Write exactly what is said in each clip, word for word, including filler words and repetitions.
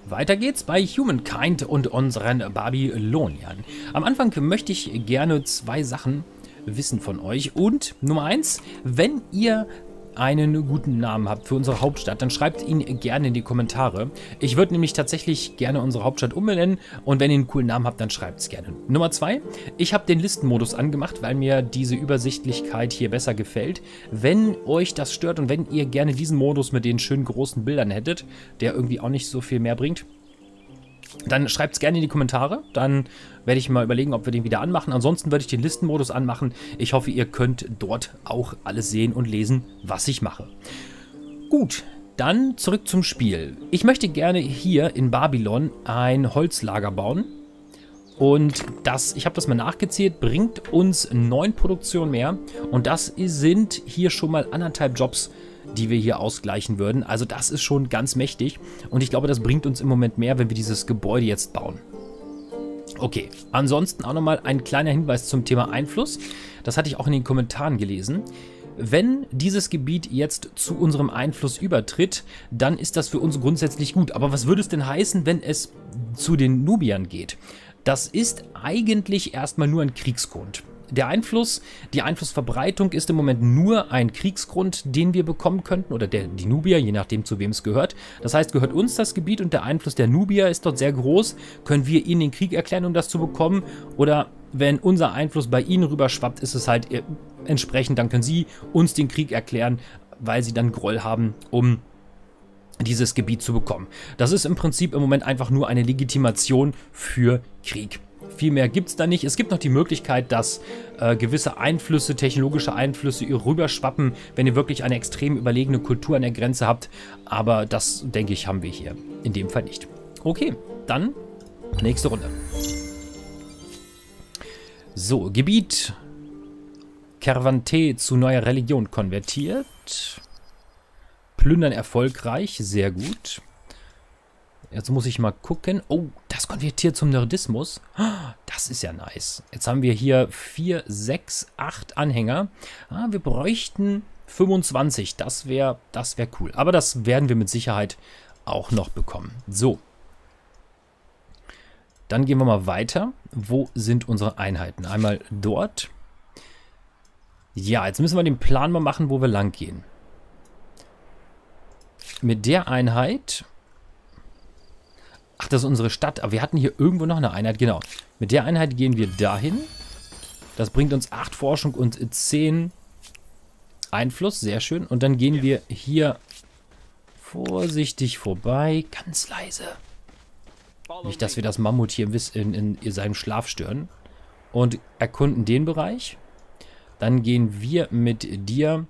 weiter geht's bei Humankind und unseren Babyloniern. Am Anfang möchte ich gerne zwei Sachen wissen von euch. Und Nummer eins, wenn ihr einen guten Namen habt für unsere Hauptstadt, dann schreibt ihn gerne in die Kommentare. Ich würde nämlich tatsächlich gerne unsere Hauptstadt umbenennen und wenn ihr einen coolen Namen habt, dann schreibt es gerne. Nummer zwei, ich habe den Listenmodus angemacht, weil mir diese Übersichtlichkeit hier besser gefällt. Wenn euch das stört und wenn ihr gerne diesen Modus mit den schönen großen Bildern hättet, der irgendwie auch nicht so viel mehr bringt, dann schreibt es gerne in die Kommentare, dann werde ich mal überlegen, ob wir den wieder anmachen. Ansonsten würde ich den Listenmodus anmachen. Ich hoffe, ihr könnt dort auch alles sehen und lesen, was ich mache. Gut, dann zurück zum Spiel. Ich möchte gerne hier in Babylon ein Holzlager bauen. Und das, ich habe das mal nachgezählt, bringt uns neun Produktionen mehr. Und das sind hier schon mal anderthalb Jobs, die wir hier ausgleichen würden. Also das ist schon ganz mächtig. Und ich glaube, das bringt uns im Moment mehr, wenn wir dieses Gebäude jetzt bauen. Okay, ansonsten auch nochmal ein kleiner Hinweis zum Thema Einfluss. Das hatte ich auch in den Kommentaren gelesen. Wenn dieses Gebiet jetzt zu unserem Einfluss übertritt, dann ist das für uns grundsätzlich gut. Aber was würde es denn heißen, wenn es zu den Nubiern geht? Das ist eigentlich erstmal nur ein Kriegsgrund. Der Einfluss, die Einflussverbreitung ist im Moment nur ein Kriegsgrund, den wir bekommen könnten, oder der, die Nubier, je nachdem zu wem es gehört. Das heißt, gehört uns das Gebiet und der Einfluss der Nubier ist dort sehr groß, können wir ihnen den Krieg erklären, um das zu bekommen, oder wenn unser Einfluss bei ihnen rüberschwappt, ist es halt entsprechend, dann können sie uns den Krieg erklären, weil sie dann Groll haben, um dieses Gebiet zu bekommen. Das ist im Prinzip im Moment einfach nur eine Legitimation für Krieg. Viel mehr gibt es da nicht. Es gibt noch die Möglichkeit, dass äh, gewisse Einflüsse, technologische Einflüsse ihr rüberschwappen, wenn ihr wirklich eine extrem überlegene Kultur an der Grenze habt. Aber das, denke ich, haben wir hier in dem Fall nicht. Okay, dann nächste Runde. So, Gebiet Kervante zu neuer Religion konvertiert. Plündern erfolgreich, sehr gut. Jetzt muss ich mal gucken. Oh, das konvertiert zum Nerdismus. Das ist ja nice. Jetzt haben wir hier vier, sechs, acht Anhänger. Ah, wir bräuchten fünfundzwanzig. Das wäre das wär cool. Aber das werden wir mit Sicherheit auch noch bekommen. So. Dann gehen wir mal weiter. Wo sind unsere Einheiten? Einmal dort. Ja, jetzt müssen wir den Plan mal machen, wo wir lang gehen. Mit der Einheit... Ach, das ist unsere Stadt. Aber wir hatten hier irgendwo noch eine Einheit. Genau. Mit der Einheit gehen wir dahin. Das bringt uns acht Forschung und zehn Einfluss. Sehr schön. Und dann gehen wir hier vorsichtig vorbei. Ganz leise. Nicht, dass wir das Mammut hier in, in, in seinem Schlaf stören. Und erkunden den Bereich. Dann gehen wir mit dir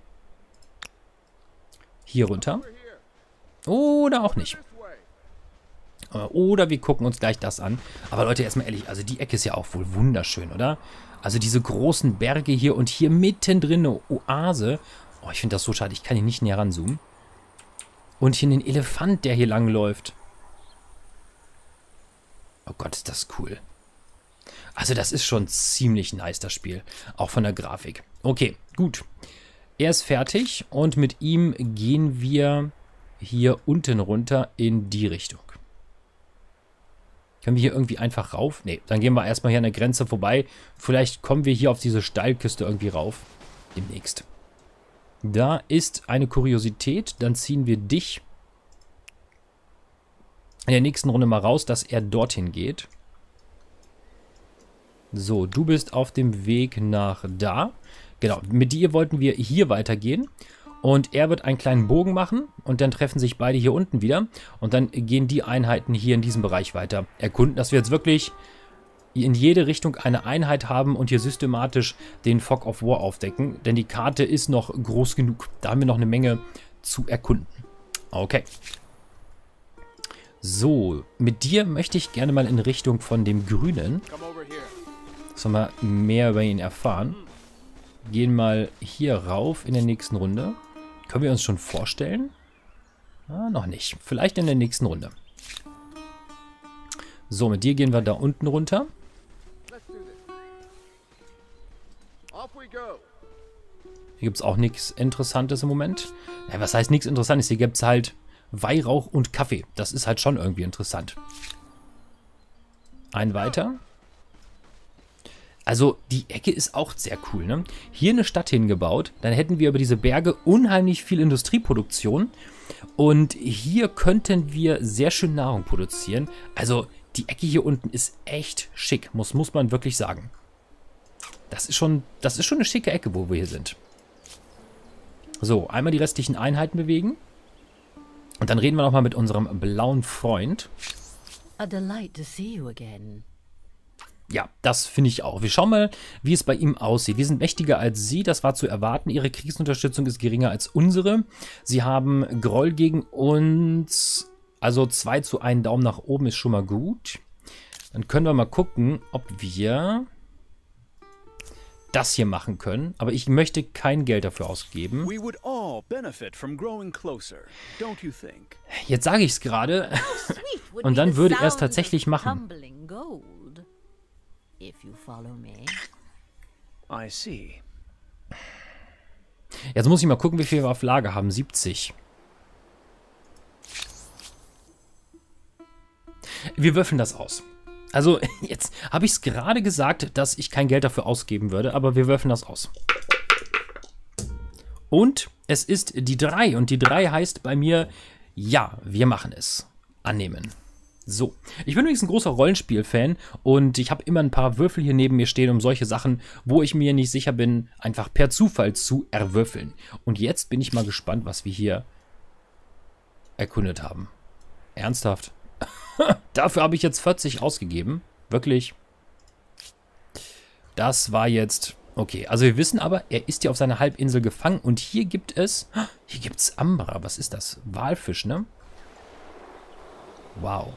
hier runter. Oder auch nicht. Oder wir gucken uns gleich das an. Aber Leute, erstmal ehrlich, also die Ecke ist ja auch wohl wunderschön, oder? Also diese großen Berge hier und hier mittendrin eine Oase. Oh, ich finde das so schade, ich kann hier nicht näher ranzoomen. Und hier einen Elefant, der hier lang läuft. Oh Gott, ist das cool. Also das ist schon ziemlich nice, das Spiel. Auch von der Grafik. Okay, gut. Er ist fertig und mit ihm gehen wir hier unten runter in die Richtung. Können wir hier irgendwie einfach rauf? Ne, dann gehen wir erstmal hier an der Grenze vorbei. Vielleicht kommen wir hier auf diese Steilküste irgendwie rauf. Demnächst. Da ist eine Kuriosität. Dann ziehen wir dich in der nächsten Runde mal raus, dass er dorthin geht. So, du bist auf dem Weg nach da. Genau, mit dir wollten wir hier weitergehen. Und er wird einen kleinen Bogen machen und dann treffen sich beide hier unten wieder. Und dann gehen die Einheiten hier in diesem Bereich weiter erkunden, dass wir jetzt wirklich in jede Richtung eine Einheit haben und hier systematisch den Fog of War aufdecken. Denn die Karte ist noch groß genug. Da haben wir noch eine Menge zu erkunden. Okay. So, mit dir möchte ich gerne mal in Richtung von dem Grünen. Sollen wir mehr über ihn erfahren. Gehen mal hier rauf in der nächsten Runde. Können wir uns schon vorstellen? Ah, noch nicht. Vielleicht in der nächsten Runde. So, mit dir gehen wir da unten runter. Hier gibt es auch nichts Interessantes im Moment. Ja, was heißt nichts Interessantes? Hier gibt es halt Weihrauch und Kaffee. Das ist halt schon irgendwie interessant. Ein weiter. Also die Ecke ist auch sehr cool, ne? Hier eine Stadt hingebaut, dann hätten wir über diese Berge unheimlich viel Industrieproduktion und hier könnten wir sehr schön Nahrung produzieren. Also die Ecke hier unten ist echt schick, muss, muss man wirklich sagen. Das ist schon, das ist schon eine schicke Ecke, wo wir hier sind. So, einmal die restlichen Einheiten bewegen und dann reden wir nochmal mit unserem blauen Freund. A delight to see you again. Ja, das finde ich auch. Wir schauen mal, wie es bei ihm aussieht. Wir sind mächtiger als sie, das war zu erwarten. Ihre Kriegsunterstützung ist geringer als unsere. Sie haben Groll gegen uns. Also zwei zu einem Daumen nach oben ist schon mal gut. Dann können wir mal gucken, ob wir das hier machen können. Aber ich möchte kein Geld dafür ausgeben. Jetzt sage ich es gerade. Und dann würde er es tatsächlich machen. If you follow me. I see. Jetzt muss ich mal gucken, wie viel wir auf Lager haben. siebzig. Wir würfeln das aus. Also, jetzt habe ich es gerade gesagt, dass ich kein Geld dafür ausgeben würde, aber wir würfeln das aus. Und es ist die drei. Und die drei heißt bei mir, ja, wir machen es. Annehmen. So, ich bin übrigens ein großer Rollenspiel-Fan und ich habe immer ein paar Würfel hier neben mir stehen, um solche Sachen, wo ich mir nicht sicher bin, einfach per Zufall zu erwürfeln. Und jetzt bin ich mal gespannt, was wir hier erkundet haben. Ernsthaft? Dafür habe ich jetzt vierzig ausgegeben. Wirklich? Das war jetzt... Okay, also wir wissen aber, er ist hier auf seiner Halbinsel gefangen und hier gibt es... Hier gibt es Ambra. Was ist das? Walfisch, ne? Wow.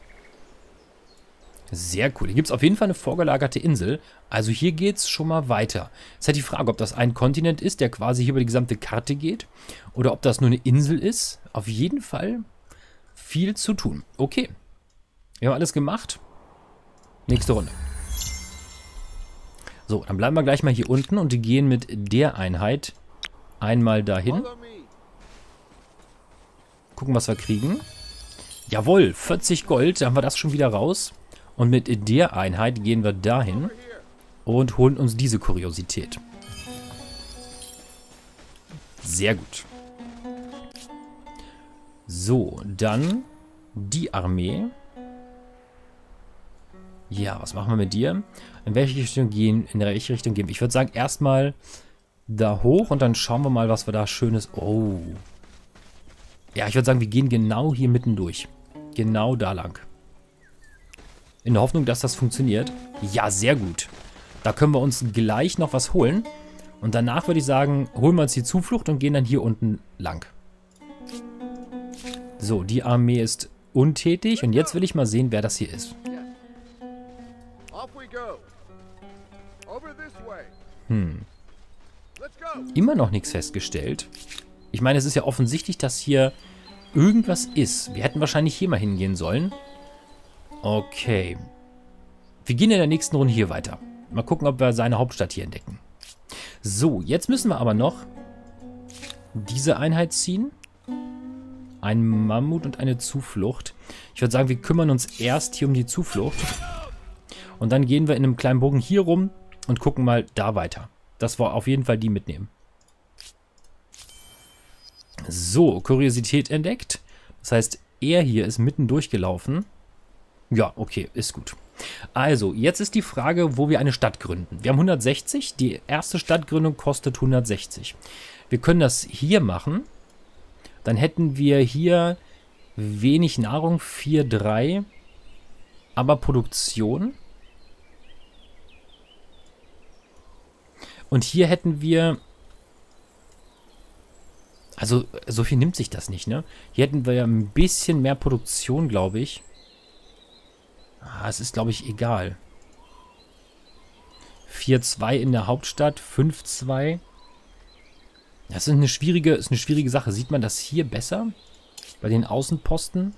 Sehr cool. Hier gibt es auf jeden Fall eine vorgelagerte Insel. Also hier geht es schon mal weiter. Es ist halt die Frage, ob das ein Kontinent ist, der quasi hier über die gesamte Karte geht. Oder ob das nur eine Insel ist. Auf jeden Fall viel zu tun. Okay. Wir haben alles gemacht. Nächste Runde. So, dann bleiben wir gleich mal hier unten und gehen mit der Einheit einmal dahin. Gucken, was wir kriegen. Jawohl, vierzig Gold, da haben wir das schon wieder raus. Und mit der Einheit gehen wir dahin und holen uns diese Kuriosität. Sehr gut. So, dann die Armee. Ja, was machen wir mit dir? In welche Richtung gehen? In welche Richtung gehen wir? Ich würde sagen, erstmal da hoch und dann schauen wir mal, was wir da Schönes... Oh. Ja, ich würde sagen, wir gehen genau hier mitten durch. Genau da lang. In der Hoffnung, dass das funktioniert. Ja, sehr gut. Da können wir uns gleich noch was holen. Und danach würde ich sagen, holen wir uns die Zuflucht und gehen dann hier unten lang. So, die Armee ist untätig. Und jetzt will ich mal sehen, wer das hier ist. Hm. Immer noch nichts festgestellt. Ich meine, es ist ja offensichtlich, dass hier irgendwas ist. Wir hätten wahrscheinlich hier mal hingehen sollen. Okay. Wir gehen in der nächsten Runde hier weiter. Mal gucken, ob wir seine Hauptstadt hier entdecken. So, jetzt müssen wir aber noch diese Einheit ziehen. Ein Mammut und eine Zuflucht. Ich würde sagen, wir kümmern uns erst hier um die Zuflucht. Und dann gehen wir in einem kleinen Bogen hier rum und gucken mal da weiter. Das wir auf jeden Fall die mitnehmen. So, Kuriosität entdeckt. Das heißt, er hier ist mitten durchgelaufen. Ja, okay, ist gut. Also, jetzt ist die Frage, wo wir eine Stadt gründen. Wir haben hundertsechzig. Die erste Stadtgründung kostet hundertsechzig. Wir können das hier machen. Dann hätten wir hier wenig Nahrung, vier, drei. Aber Produktion. Und hier hätten wir... Also, so viel nimmt sich das nicht, ne? Hier hätten wir ja ein bisschen mehr Produktion, glaube ich. Ah, es ist, glaube ich, egal. vier zwei in der Hauptstadt, fünf zwei. Das ist eine schwierige, ist eine schwierige Sache. Sieht man das hier besser? Bei den Außenposten?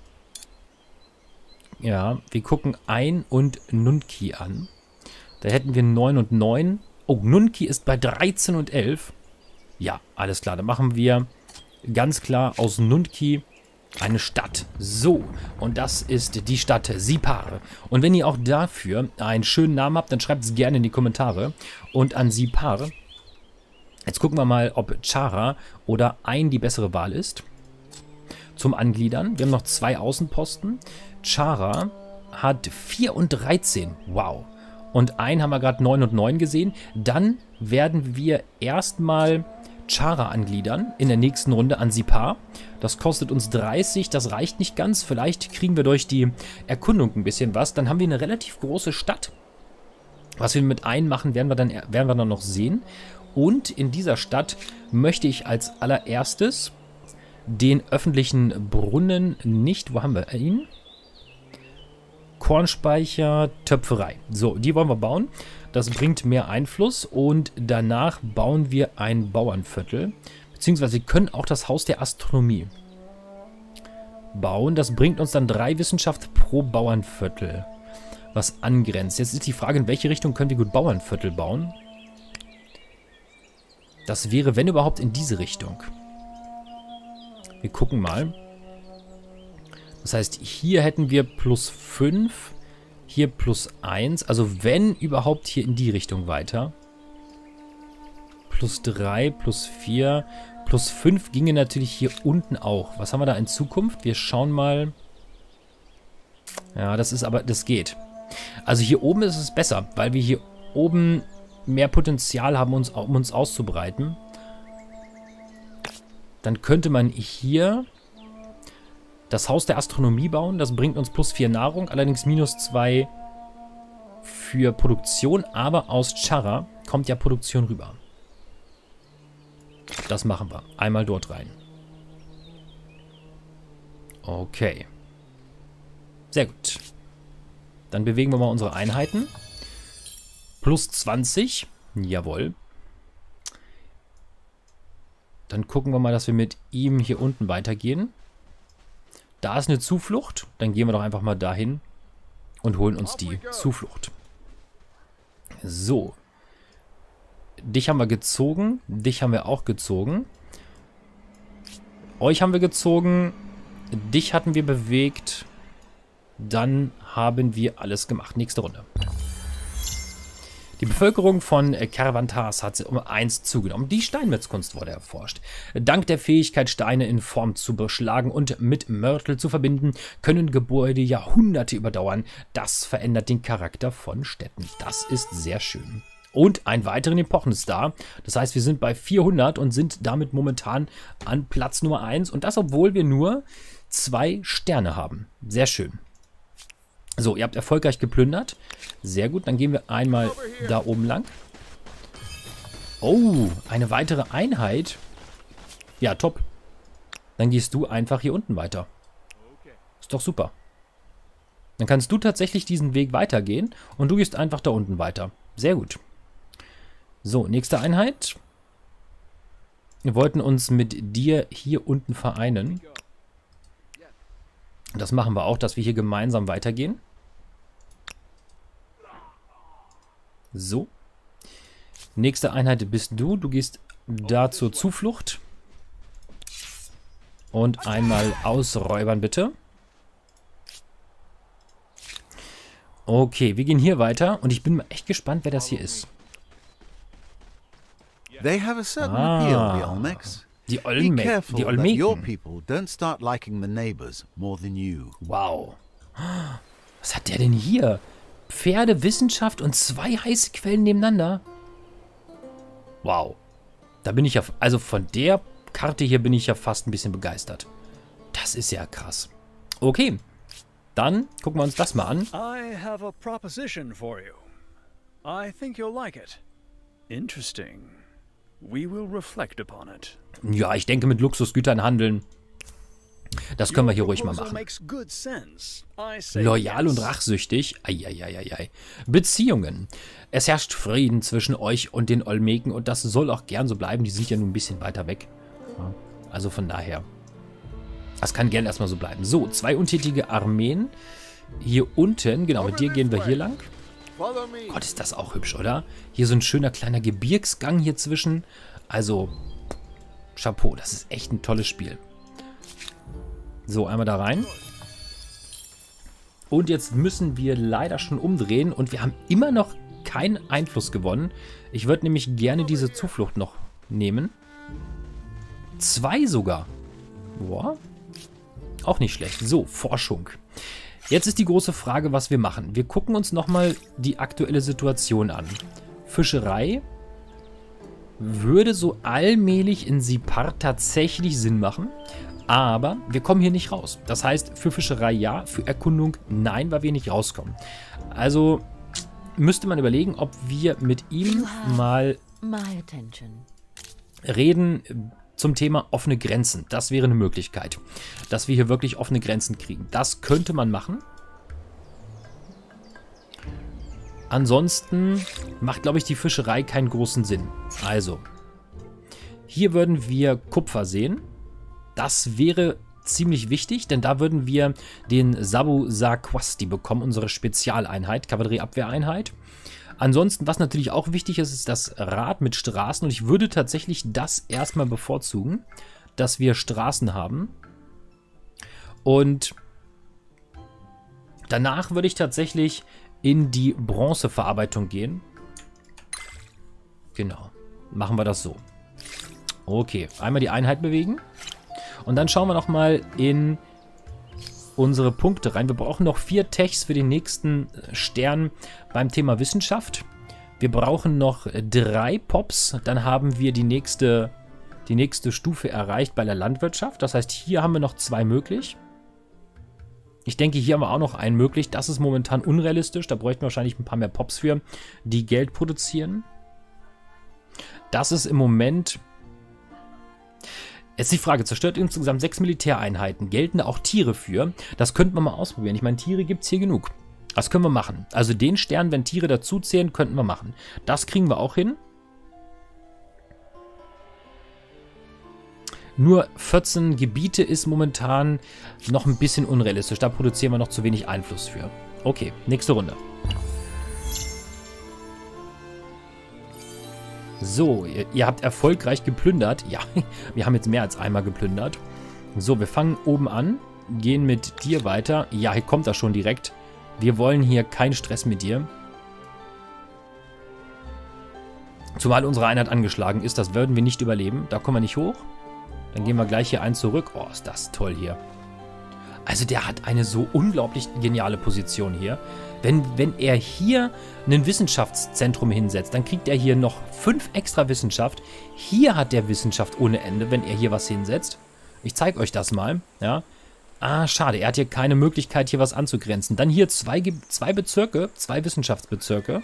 Ja, wir gucken Ein- und Nunki an. Da hätten wir neun und neun. Oh, Nunki ist bei dreizehn und elf. Ja, alles klar. Dann machen wir ganz klar aus Nunki Eine Stadt. So, und das ist die Stadt Sipar. Und wenn ihr auch dafür einen schönen Namen habt, dann schreibt es gerne in die Kommentare. Und an Sipar, jetzt gucken wir mal, ob Chara oder Ain die bessere Wahl ist. Zum Angliedern. Wir haben noch zwei Außenposten. Chara hat vier und dreizehn. Wow. Und Ain haben wir gerade neun und neun gesehen. Dann werden wir erstmal Chara angliedern in der nächsten Runde an Sipar. Das kostet uns dreißig, das reicht nicht ganz. Vielleicht kriegen wir durch die Erkundung ein bisschen was. Dann haben wir eine relativ große Stadt. Was wir mit Ain machen, werden wir dann, werden wir dann noch sehen. Und in dieser Stadt möchte ich als allererstes den öffentlichen Brunnen nicht... Wo haben wir ihn? Kornspeicher, Töpferei. So, die wollen wir bauen. Das bringt mehr Einfluss und danach bauen wir ein Bauernviertel. Beziehungsweise wir können auch das Haus der Astronomie bauen. Das bringt uns dann drei Wissenschaft pro Bauernviertel, was angrenzt. Jetzt ist die Frage, in welche Richtung können wir gut Bauernviertel bauen? Das wäre, wenn überhaupt, in diese Richtung. Wir gucken mal. Das heißt, hier hätten wir plus fünf, hier plus eins. Also wenn überhaupt hier in die Richtung weiter. Plus drei, plus vier, plus fünf ginge natürlich hier unten auch. Was haben wir da in Zukunft? Wir schauen mal. Ja, das ist aber, das geht. Also hier oben ist es besser, weil wir hier oben mehr Potenzial haben, uns, um uns auszubreiten. Dann könnte man hier das Haus der Astronomie bauen. Das bringt uns plus vier Nahrung, allerdings minus zwei für Produktion. Aber aus Chara kommt ja Produktion rüber. Das machen wir. Einmal dort rein. Okay. Sehr gut. Dann bewegen wir mal unsere Einheiten. Plus zwanzig. Jawohl. Dann gucken wir mal, dass wir mit ihm hier unten weitergehen. Da ist eine Zuflucht. Dann gehen wir doch einfach mal dahin und holen uns die Zuflucht. So. Dich haben wir gezogen. Dich haben wir auch gezogen. Euch haben wir gezogen. Dich hatten wir bewegt. Dann haben wir alles gemacht. Nächste Runde. Die Bevölkerung von Kervantas hat um eins zugenommen. Die Steinmetzkunst wurde erforscht. Dank der Fähigkeit, Steine in Form zu beschlagen und mit Mörtel zu verbinden, können Gebäude Jahrhunderte überdauern. Das verändert den Charakter von Städten. Das ist sehr schön. Und einen weiteren Epochenstar. Das heißt, wir sind bei vierhundert und sind damit momentan an Platz Nummer eins. Und das, obwohl wir nur zwei Sterne haben. Sehr schön. So, ihr habt erfolgreich geplündert. Sehr gut, dann gehen wir einmal da oben lang. Oh, eine weitere Einheit. Ja, top. Dann gehst du einfach hier unten weiter. Ist doch super. Dann kannst du tatsächlich diesen Weg weitergehen und du gehst einfach da unten weiter. Sehr gut. So, nächste Einheit. Wir wollten uns mit dir hier unten vereinen. Das machen wir auch, dass wir hier gemeinsam weitergehen. So. Nächste Einheit bist du. Du gehst da zur Zuflucht. Und einmal ausräubern, bitte. Okay, wir gehen hier weiter. Und ich bin mal echt gespannt, wer das hier ist. They have a certain Ah. appeal, the Olmecs. Die Be Olme careful die that your Olmeken. people don't start liking the neighbors more than you. Wow. Was hat der denn hier? Pferde, Wissenschaft und zwei heiße Quellen nebeneinander. Wow. Da bin ich ja... Also von der Karte hier bin ich ja fast ein bisschen begeistert. Das ist ja krass. Okay. Dann gucken wir uns das mal an. I have a proposition for you. I think you'll like it. Interesting. We will reflect upon it. Ja, ich denke, mit Luxusgütern handeln. Das können wir hier ruhig mal Proposal machen. makes good sense. I say Loyal yes. und rachsüchtig. Eieieiei. Beziehungen. Es herrscht Frieden zwischen euch und den Olmeken und das soll auch gern so bleiben. Die sind ja nun ein bisschen weiter weg. Ja, also von daher. Das kann gern erstmal so bleiben. So, zwei untätige Armeen. Hier unten, genau, mit dir gehen wir hier lang. Gott, ist das auch hübsch, oder? Hier so ein schöner kleiner Gebirgsgang hier zwischen. Also, Chapeau, das ist echt ein tolles Spiel. So, einmal da rein. Und jetzt müssen wir leider schon umdrehen und wir haben immer noch keinen Einfluss gewonnen. Ich würde nämlich gerne diese Zuflucht noch nehmen. Zwei sogar. Boah. Auch nicht schlecht. So, Forschung. Jetzt ist die große Frage, was wir machen. Wir gucken uns nochmal die aktuelle Situation an. Fischerei würde so allmählich in Sipar tatsächlich Sinn machen. Aber wir kommen hier nicht raus. Das heißt, für Fischerei ja, für Erkundung nein, weil wir nicht rauskommen. Also müsste man überlegen, ob wir mit ihm mal My attention. reden zum Thema offene Grenzen. Das wäre eine Möglichkeit, dass wir hier wirklich offene Grenzen kriegen. Das könnte man machen. Ansonsten macht, glaube ich, die Fischerei keinen großen Sinn. Also, hier würden wir Kupfer sehen. Das wäre ziemlich wichtig, denn da würden wir den Sabu Sakwasti bekommen, unsere Spezialeinheit, Kavallerieabwehreinheit. Ansonsten, was natürlich auch wichtig ist, ist das Rad mit Straßen. Und ich würde tatsächlich das erstmal bevorzugen, dass wir Straßen haben. Und danach würde ich tatsächlich in die Bronzeverarbeitung gehen. Genau, machen wir das so. Okay, einmal die Einheit bewegen. Und dann schauen wir nochmal in unsere Punkte rein. Wir brauchen noch vier Techs für den nächsten Stern beim Thema Wissenschaft. Wir brauchen noch drei Pops. Dann haben wir die nächste, die nächste Stufe erreicht bei der Landwirtschaft. Das heißt, hier haben wir noch zwei möglich. Ich denke, hier haben wir auch noch einen möglich. Das ist momentan unrealistisch. Da bräuchten wir wahrscheinlich ein paar mehr Pops für, die Geld produzieren. Das ist im Moment... Jetzt die Frage, zerstört insgesamt sechs Militäreinheiten. Gelten da auch Tiere für? Das könnten wir mal ausprobieren. Ich meine, Tiere gibt es hier genug. Das können wir machen. Also den Stern, wenn Tiere dazu zählen, könnten wir machen. Das kriegen wir auch hin. Nur vierzehn Gebiete ist momentan noch ein bisschen unrealistisch. Da produzieren wir noch zu wenig Einfluss für. Okay, nächste Runde. So, ihr, ihr habt erfolgreich geplündert. Ja, wir haben jetzt mehr als einmal geplündert. So, wir fangen oben an, gehen mit dir weiter. Ja, hier kommt er schon direkt. Wir wollen hier keinen Stress mit dir. Zumal unsere Einheit angeschlagen ist, das würden wir nicht überleben. Da kommen wir nicht hoch. Dann gehen wir gleich hier ein zurück. Oh, ist das toll hier. Also der hat eine so unglaublich geniale Position hier. Wenn, wenn er hier ein Wissenschaftszentrum hinsetzt, dann kriegt er hier noch fünf extra Wissenschaft. Hier hat der Wissenschaft ohne Ende, wenn er hier was hinsetzt. Ich zeige euch das mal. Ja. Ah, schade, er hat hier keine Möglichkeit, hier was anzugrenzen. Dann hier zwei, zwei Bezirke, zwei Wissenschaftsbezirke.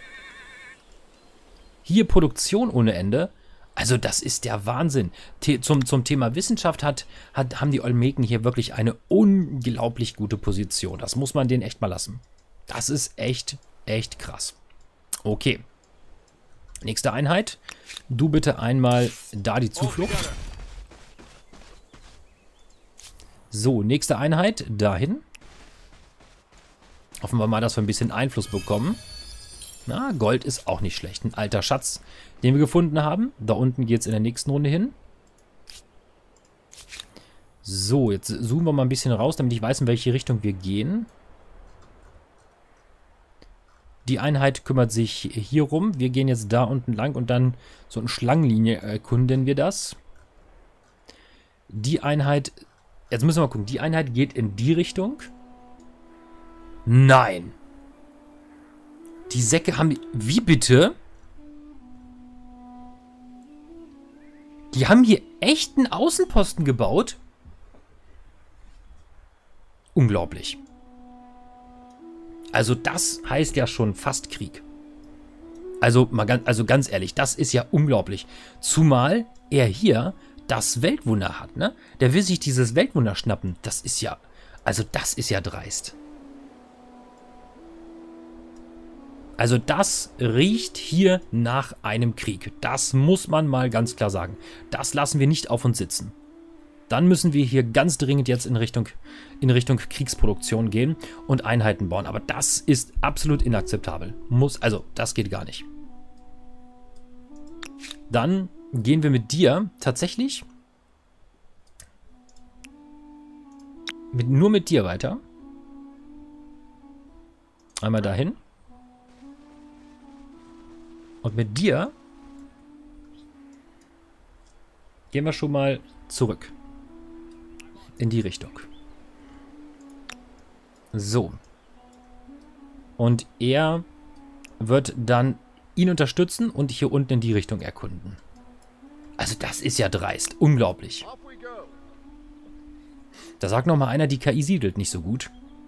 Hier Produktion ohne Ende. Also das ist der Wahnsinn. The zum, zum Thema Wissenschaft hat, hat, haben die Olmeken hier wirklich eine unglaublich gute Position. Das muss man denen echt mal lassen. Das ist echt, echt krass. Okay. Nächste Einheit. Du bitte einmal da die Zuflucht. So, nächste Einheit. Dahin. Hoffen wir mal, dass wir ein bisschen Einfluss bekommen. Na, Gold ist auch nicht schlecht. Ein alter Schatz, den wir gefunden haben. Da unten geht es in der nächsten Runde hin. So, jetzt zoomen wir mal ein bisschen raus, damit ich weiß, in welche Richtung wir gehen. Die Einheit kümmert sich hier rum. Wir gehen jetzt da unten lang und dann so in Schlangenlinie erkunden wir das. Die Einheit, jetzt müssen wir mal gucken, die Einheit geht in die Richtung. Nein. Die Säcke haben, wie bitte? Die haben hier echt einen Außenposten gebaut? Unglaublich. Also das heißt ja schon fast Krieg. Also, mal ganz, also ganz ehrlich, das ist ja unglaublich. Zumal er hier das Weltwunder hat, ne? Der will sich dieses Weltwunder schnappen. Das ist ja, also das ist ja dreist. Also das riecht hier nach einem Krieg. Das muss man mal ganz klar sagen. Das lassen wir nicht auf uns sitzen. Dann müssen wir hier ganz dringend jetzt in Richtung, in Richtung Kriegsproduktion gehen und Einheiten bauen. Aber das ist absolut inakzeptabel. Muss, also, das geht gar nicht. Dann gehen wir mit dir tatsächlich Mit, nur mit dir weiter. Einmal dahin. Und mit dir gehen wir schon mal zurück. In die Richtung. So. Und er wird dann ihn unterstützen und hier unten in die Richtung erkunden. Also das ist ja dreist. Unglaublich. Da sagt noch mal einer, die K I siedelt nicht so gut.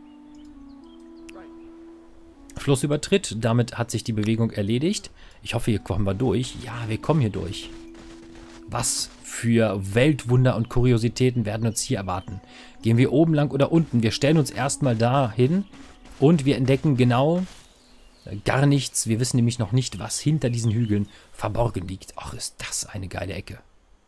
Flussübertritt. Damit hat sich die Bewegung erledigt. Ich hoffe, hier kommen wir durch. Ja, wir kommen hier durch. Was für Weltwunder und Kuriositäten werden uns hier erwarten. Gehen wir oben lang oder unten? Wir stellen uns erstmal da hin und wir entdecken genau gar nichts. Wir wissen nämlich noch nicht, was hinter diesen Hügeln verborgen liegt. Ach, ist das eine geile Ecke.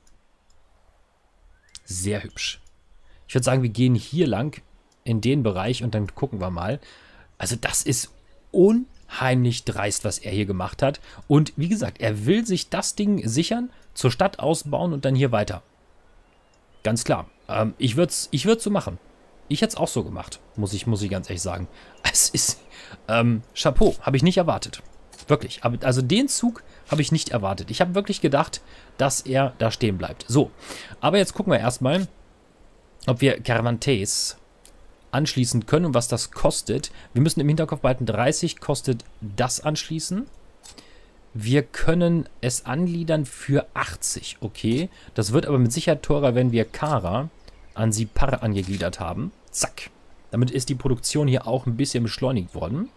Sehr hübsch. Ich würde sagen, wir gehen hier lang in den Bereich und dann gucken wir mal. Also das ist unheimlich dreist, was er hier gemacht hat. Und wie gesagt, er will sich das Ding sichern, zur Stadt ausbauen und dann hier weiter. Ganz klar. Ähm, ich würde es ich würd's so machen. Ich hätte es auch so gemacht, muss ich, muss ich ganz ehrlich sagen. Es ist, ähm, Chapeau, habe ich nicht erwartet. Wirklich. Aber, also den Zug habe ich nicht erwartet. Ich habe wirklich gedacht, dass er da stehen bleibt. So, aber jetzt gucken wir erstmal, ob wir Cervantes anschließen können und was das kostet. Wir müssen im Hinterkopf behalten, dreißig kostet das anschließen. Wir können es angliedern für achtzig, okay. Das wird aber mit Sicherheit teurer, wenn wir Kara an Sipar angegliedert haben. Zack. Damit ist die Produktion hier auch ein bisschen beschleunigt worden.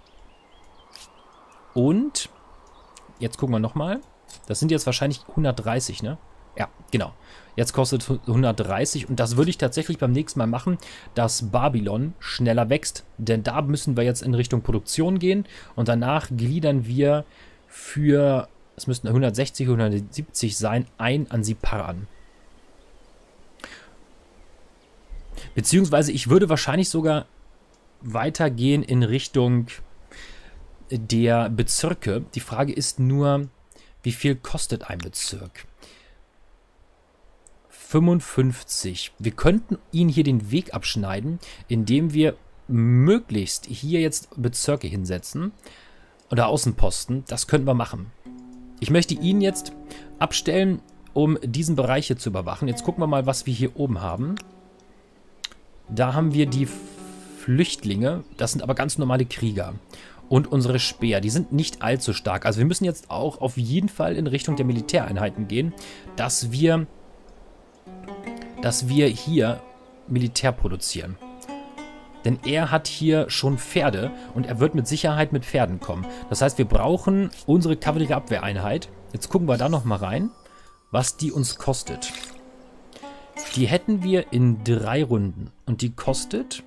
Und jetzt gucken wir nochmal. Das sind jetzt wahrscheinlich hundertdreißig, ne? Ja, genau. Jetzt kostet hundertdreißig und das würde ich tatsächlich beim nächsten Mal machen, dass Babylon schneller wächst. Denn da müssen wir jetzt in Richtung Produktion gehen und danach gliedern wir für, es müssten hundertsechzig, hundertsiebzig sein, ein an Sipar an. Beziehungsweise ich würde wahrscheinlich sogar weitergehen in Richtung der Bezirke. Die Frage ist nur, wie viel kostet ein Bezirk? fünfundfünfzig. Wir könnten ihn hier den Weg abschneiden, indem wir möglichst hier jetzt Bezirke hinsetzen. Oder Außenposten. Das könnten wir machen. Ich möchte ihn jetzt abstellen, um diesen Bereich hier zu überwachen. Jetzt gucken wir mal, was wir hier oben haben. Da haben wir die Flüchtlinge. Das sind aber ganz normale Krieger. Und unsere Speer. Die sind nicht allzu stark. Also wir müssen jetzt auch auf jeden Fall in Richtung der Militäreinheiten gehen, dass wir, dass wir hier Militär produzieren. Denn er hat hier schon Pferde und er wird mit Sicherheit mit Pferden kommen. Das heißt, wir brauchen unsere Kavallerieabwehreinheit. Jetzt gucken wir da nochmal rein, was die uns kostet. Die hätten wir in drei Runden. Und die kostet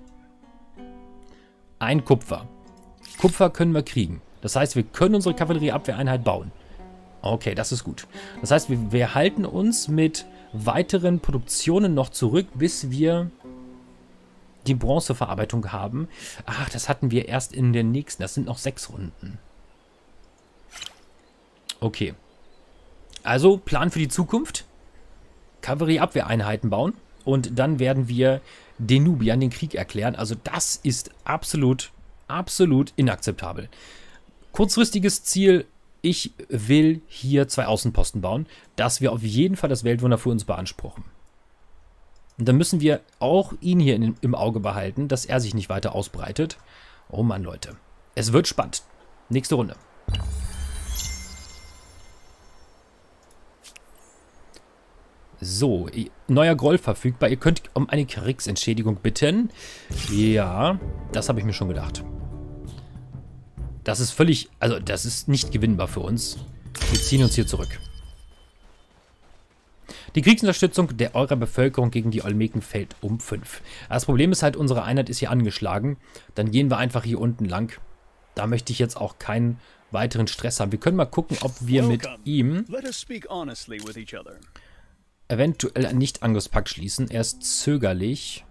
ein Kupfer. Kupfer können wir kriegen. Das heißt, wir können unsere Kavallerieabwehreinheit bauen. Okay, das ist gut. Das heißt, wir, wir halten uns mit weiteren Produktionen noch zurück, bis wir die Bronzeverarbeitung haben. Ach, das hatten wir erst in den nächsten. Das sind noch sechs Runden. Okay. Also, Plan für die Zukunft. Kavallerieabwehreinheiten bauen. Und dann werden wir den Nubiern den Krieg erklären. Also, das ist absolut, absolut inakzeptabel. Kurzfristiges Ziel. Ich will hier zwei Außenposten bauen, dass wir auf jeden Fall das Weltwunder für uns beanspruchen. Und dann müssen wir auch ihn hier in, im Auge behalten, dass er sich nicht weiter ausbreitet. Oh Mann, Leute. Es wird spannend. Nächste Runde. So, neuer Groll verfügbar. Ihr könnt um eine Kriegsentschädigung bitten. Ja, das habe ich mir schon gedacht. Das ist völlig, also das ist nicht gewinnbar für uns. Wir ziehen uns hier zurück. Die Kriegsunterstützung der eurer Bevölkerung gegen die Olmeken fällt um fünf. Das Problem ist halt, unsere Einheit ist hier angeschlagen. Dann gehen wir einfach hier unten lang. Da möchte ich jetzt auch keinen weiteren Stress haben. Wir können mal gucken, ob wir mit ihm eventuell einen Nicht-Angriffspakt schließen. Er ist zögerlich.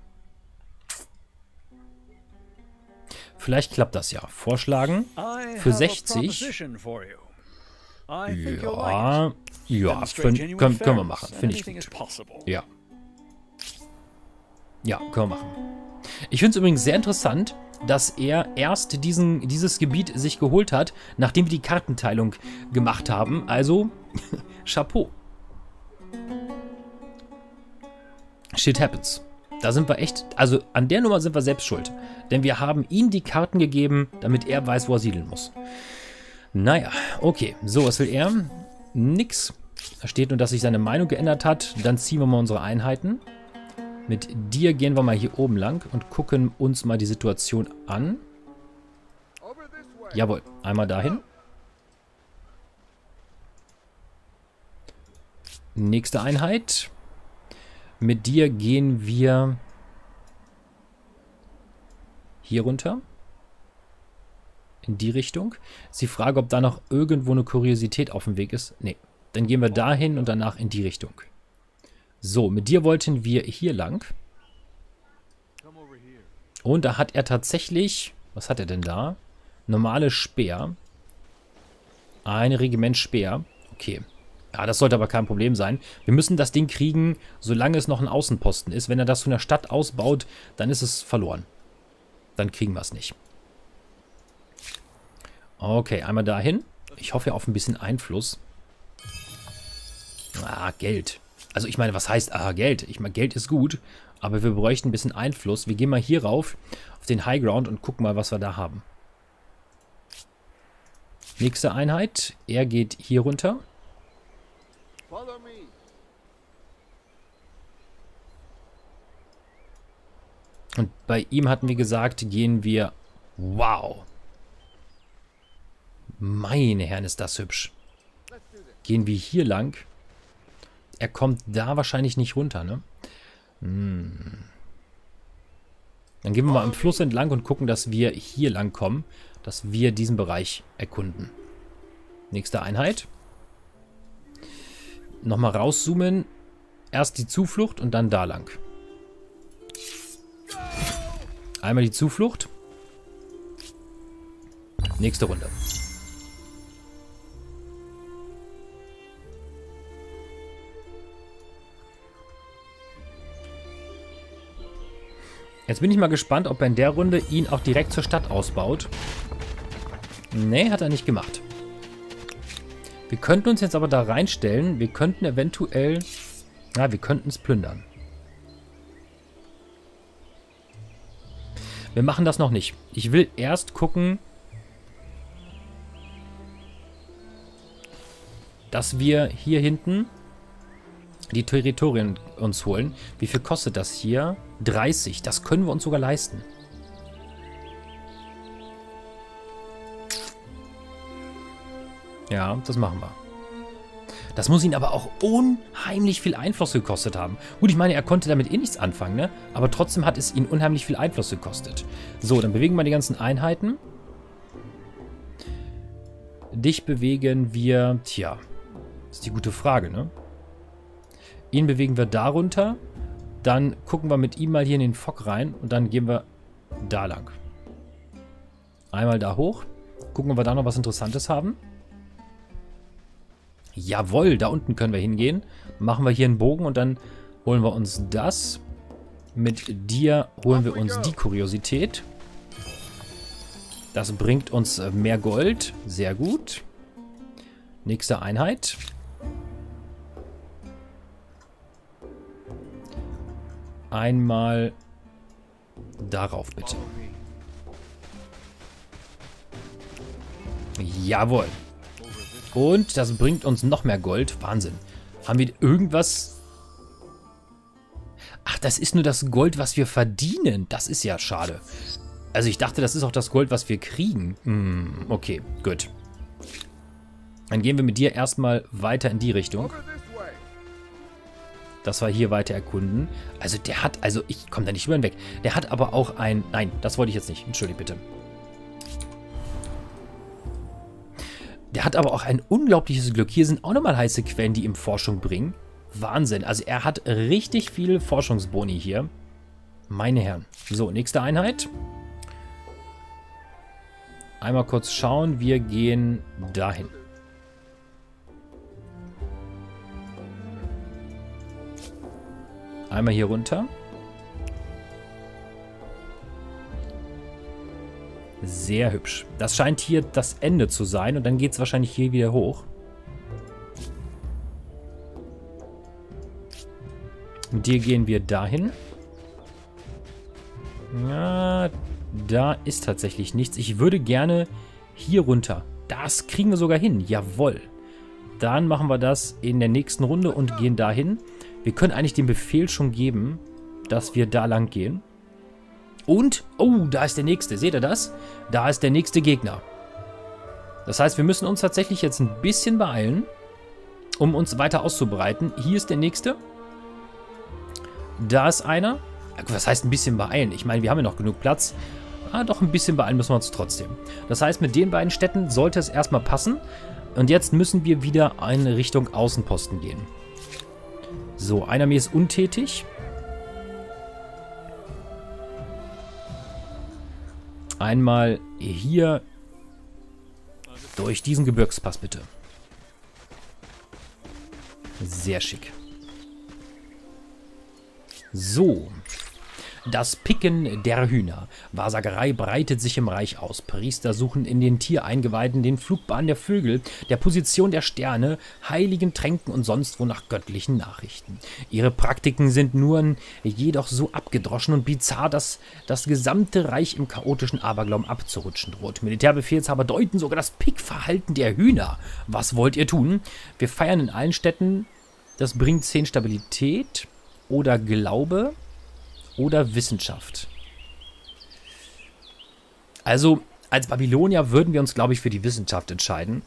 Vielleicht klappt das ja. Vorschlagen für sechzig. Ja, ja, können, können, können wir machen. Finde ich gut. Ja. Ja, können wir machen. Ich finde es übrigens sehr interessant, dass er erst diesen, dieses Gebiet sich geholt hat, nachdem wir die Kartenteilung gemacht haben. Also, Chapeau. Shit happens. Da sind wir echt, also an der Nummer sind wir selbst schuld. Denn wir haben ihm die Karten gegeben, damit er weiß, wo er siedeln muss. Naja, okay. So, was will er? Nix. Da steht nur, dass sich seine Meinung geändert hat. Dann ziehen wir mal unsere Einheiten. Mit dir gehen wir mal hier oben lang und gucken uns mal die Situation an. Jawohl, einmal dahin. Nächste Einheit. Mit dir gehen wir hier runter. In die Richtung. Ist die Frage, ob da noch irgendwo eine Kuriosität auf dem Weg ist. Nee. Dann gehen wir dahin und danach in die Richtung. So, mit dir wollten wir hier lang. Und da hat er tatsächlich... Was hat er denn da? Normale Speer. Ein Regiment Speer. Okay. Ja, das sollte aber kein Problem sein. Wir müssen das Ding kriegen, solange es noch ein Außenposten ist. Wenn er das von der Stadt ausbaut, dann ist es verloren. Dann kriegen wir es nicht. Okay, einmal dahin. Ich hoffe auf ein bisschen Einfluss. Ah, Geld. Also ich meine, was heißt, ah, Geld? Ich meine, Geld ist gut, aber wir bräuchten ein bisschen Einfluss. Wir gehen mal hier rauf, auf den High Ground und gucken mal, was wir da haben. Nächste Einheit. Er geht hier runter. Und bei ihm hatten wir gesagt, gehen wir... Wow. Meine Herren, ist das hübsch. Gehen wir hier lang. Er kommt da wahrscheinlich nicht runter, ne? Hm. Dann gehen wir mal am Fluss entlang und gucken, dass wir hier lang kommen. Dass wir diesen Bereich erkunden. Nächste Einheit. Nochmal rauszoomen. Erst die Zuflucht und dann da lang. Einmal die Zuflucht. Nächste Runde. Jetzt bin ich mal gespannt, ob er in der Runde ihn auch direkt zur Stadt ausbaut. Nee, hat er nicht gemacht. Wir könnten uns jetzt aber da reinstellen. Wir könnten eventuell... Ja, wir könnten es plündern. Wir machen das noch nicht. Ich will erst gucken, dass wir hier hinten die Territorien uns holen. Wie viel kostet das hier? dreißig. Das können wir uns sogar leisten. Ja, das machen wir. Das muss ihn aber auch unheimlich viel Einfluss gekostet haben. Gut, ich meine, er konnte damit eh nichts anfangen, ne? Aber trotzdem hat es ihn unheimlich viel Einfluss gekostet. So, dann bewegen wir die ganzen Einheiten. Dich bewegen wir... Tja, das ist die gute Frage, ne? Ihn bewegen wir da runter. Dann gucken wir mit ihm mal hier in den Fock rein. Und dann gehen wir da lang. Einmal da hoch. Gucken, ob wir da noch was Interessantes haben. Jawohl, da unten können wir hingehen. Machen wir hier einen Bogen und dann holen wir uns das. Mit dir holen wir uns die Kuriosität. Das bringt uns mehr Gold. Sehr gut. Nächste Einheit. Einmal darauf bitte. Jawohl. Und das bringt uns noch mehr Gold. Wahnsinn. Haben wir irgendwas... Ach, das ist nur das Gold, was wir verdienen. Das ist ja schade. Also ich dachte, das ist auch das Gold, was wir kriegen. Hm, okay, gut. Dann gehen wir mit dir erstmal weiter in die Richtung. Dass wir hier weiter erkunden. Also der hat... Also ich komme da nicht über ihn weg. Der hat aber auch ein... Nein, das wollte ich jetzt nicht. Entschuldige bitte. Der hat aber auch ein unglaubliches Glück. Hier sind auch nochmal heiße Quellen, die ihm Forschung bringen. Wahnsinn. Also er hat richtig viel Forschungsboni hier. Meine Herren. So, nächste Einheit. Einmal kurz schauen. Wir gehen dahin. Einmal hier runter. Sehr hübsch. Das scheint hier das Ende zu sein und dann geht es wahrscheinlich hier wieder hoch. Mit dir gehen wir dahin. Ja, da ist tatsächlich nichts. Ich würde gerne hier runter. Das kriegen wir sogar hin. Jawohl. Dann machen wir das in der nächsten Runde und gehen dahin. Wir können eigentlich den Befehl schon geben, dass wir da lang gehen. Und, oh, da ist der nächste. Seht ihr das? Da ist der nächste Gegner. Das heißt, wir müssen uns tatsächlich jetzt ein bisschen beeilen, um uns weiter auszubreiten. Hier ist der nächste. Da ist einer. Was heißt ein bisschen beeilen? Ich meine, wir haben ja noch genug Platz. Ah, doch ein bisschen beeilen müssen wir uns trotzdem. Das heißt, mit den beiden Städten sollte es erstmal passen. Und jetzt müssen wir wieder in Richtung Außenposten gehen. So, einer mir ist untätig. Einmal hier durch diesen Gebirgspass, bitte. Sehr schick. So. Das Picken der Hühner. Wahrsagerei breitet sich im Reich aus. Priester suchen in den Tiereingeweiden, den Flugbahnen der Vögel, der Position der Sterne, heiligen Tränken und sonst wo nach göttlichen Nachrichten. Ihre Praktiken sind nur jedoch so abgedroschen und bizarr, dass das gesamte Reich im chaotischen Aberglauben abzurutschen droht. Militärbefehlshaber deuten sogar das Pickverhalten der Hühner. Was wollt ihr tun? Wir feiern in allen Städten. Das bringt zehn Stabilität oder Glaube oder Wissenschaft. Also, als Babylonier würden wir uns, glaube ich, für die Wissenschaft entscheiden.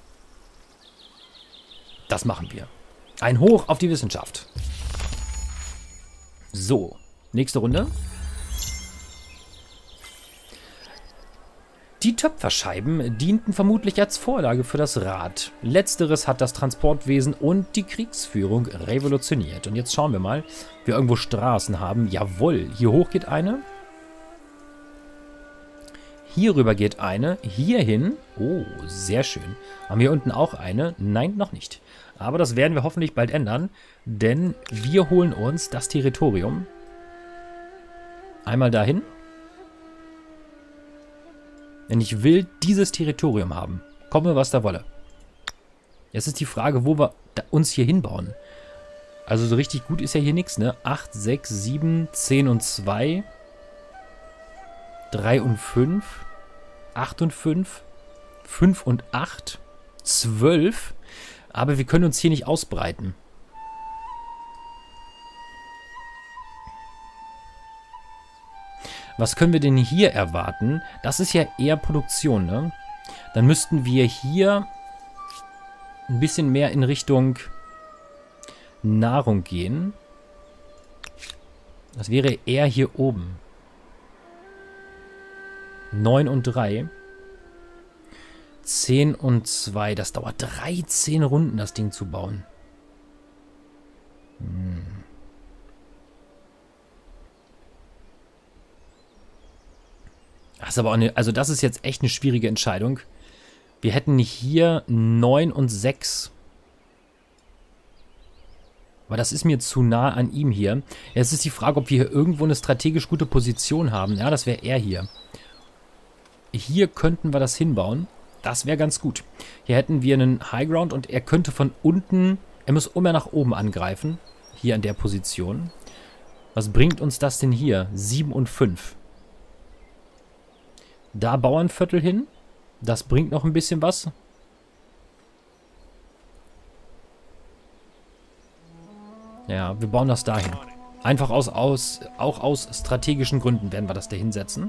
Das machen wir. Ein Hoch auf die Wissenschaft. So, nächste Runde. Die Töpferscheiben dienten vermutlich als Vorlage für das Rad. Letzteres hat das Transportwesen und die Kriegsführung revolutioniert. Und jetzt schauen wir mal, ob wir irgendwo Straßen haben. Jawohl, hier hoch geht eine. Hier rüber geht eine. Hier hin. Oh, sehr schön. Haben wir unten auch eine? Nein, noch nicht. Aber das werden wir hoffentlich bald ändern, denn wir holen uns das Territorium. Einmal dahin. Denn ich will dieses Territorium haben. Komme, was da wolle. Jetzt ist die Frage, wo wir uns hier hinbauen. Also so richtig gut ist ja hier nichts, ne? acht, sechs, sieben, zehn und zwei. drei und fünf. acht und fünf. fünf und acht. zwölf. Aber wir können uns hier nicht ausbreiten. Was können wir denn hier erwarten? Das ist ja eher Produktion, ne? Dann müssten wir hier ein bisschen mehr in Richtung Nahrung gehen. Das wäre eher hier oben. neun und drei. zehn und zwei. Das dauert dreizehn Runden, das Ding zu bauen. Hm. Das ist aber auch eine, also das ist jetzt echt eine schwierige Entscheidung. Wir hätten hier neun und sechs. Aber das ist mir zu nah an ihm hier. Jetzt ist die Frage, ob wir hier irgendwo eine strategisch gute Position haben. Ja, das wäre er hier. Hier könnten wir das hinbauen. Das wäre ganz gut. Hier hätten wir einen Highground und er könnte von unten, er muss immer nach oben angreifen. Hier an der Position. Was bringt uns das denn hier? sieben und fünf. Da Bauernviertel hin. Das bringt noch ein bisschen was. Ja, wir bauen das dahin. Einfach aus, aus, auch aus strategischen Gründen werden wir das da hinsetzen.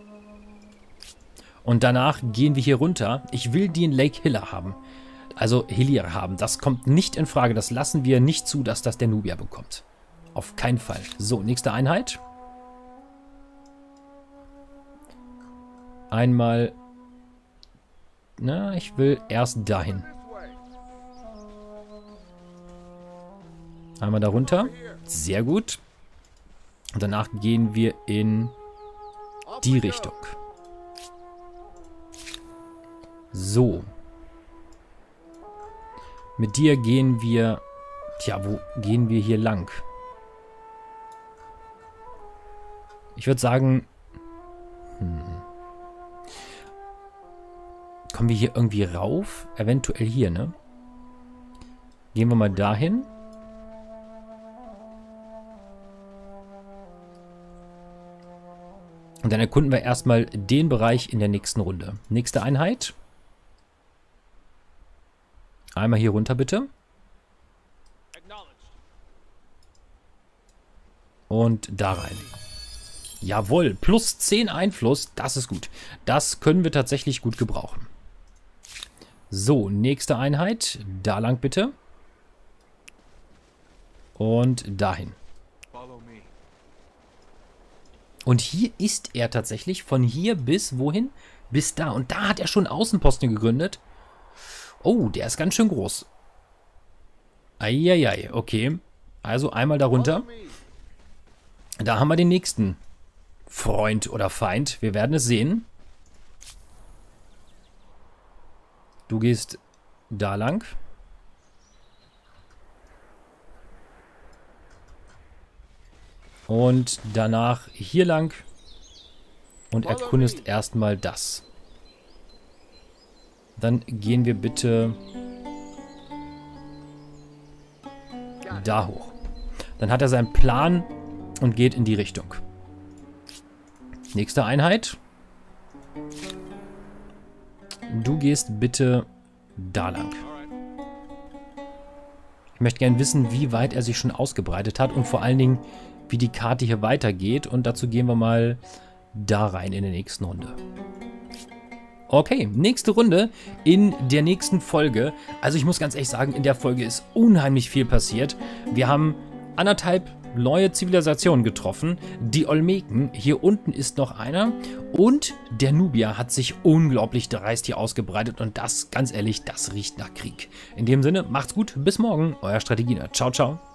Und danach gehen wir hier runter. Ich will den Lake Hiller haben. Also Hillier haben. Das kommt nicht in Frage. Das lassen wir nicht zu, dass das der Nubier bekommt. Auf keinen Fall. So, nächste Einheit. Einmal. Na, ich will erst dahin. Einmal darunter. Sehr gut. Und danach gehen wir in die Richtung. So. Mit dir gehen wir... Tja, wo gehen wir hier lang? Ich würde sagen... Hm, kommen wir hier irgendwie rauf? Eventuell hier, ne? Gehen wir mal dahin. Und dann erkunden wir erstmal den Bereich in der nächsten Runde. Nächste Einheit. Einmal hier runter, bitte. Und da rein. Jawohl, plus zehn Einfluss, das ist gut. Das können wir tatsächlich gut gebrauchen. So, nächste Einheit. Da lang bitte. Und dahin. Und hier ist er tatsächlich von hier bis wohin? Bis da. Und da hat er schon Außenposten gegründet. Oh, der ist ganz schön groß. Eieiei, okay. Also einmal darunter. Da haben wir den nächsten Freund oder Feind. Wir werden es sehen. Du gehst da lang. Und danach hier lang. Und erkundest erstmal das. Dann gehen wir bitte da hoch. Dann hat er seinen Plan und geht in die Richtung. Nächste Einheit. Du gehst bitte da lang. Ich möchte gerne wissen, wie weit er sich schon ausgebreitet hat und vor allen Dingen, wie die Karte hier weitergeht. Und dazu gehen wir mal da rein in der nächsten Runde. Okay, nächste Runde in der nächsten Folge. Also ich muss ganz ehrlich sagen, in der Folge ist unheimlich viel passiert. Wir haben anderthalb neue Zivilisationen getroffen. Die Olmeken, hier unten ist noch einer. Und der Nubier hat sich unglaublich dreist hier ausgebreitet. Und das, ganz ehrlich, das riecht nach Krieg. In dem Sinne, macht's gut, bis morgen, euer Strategienerd. Ciao, ciao.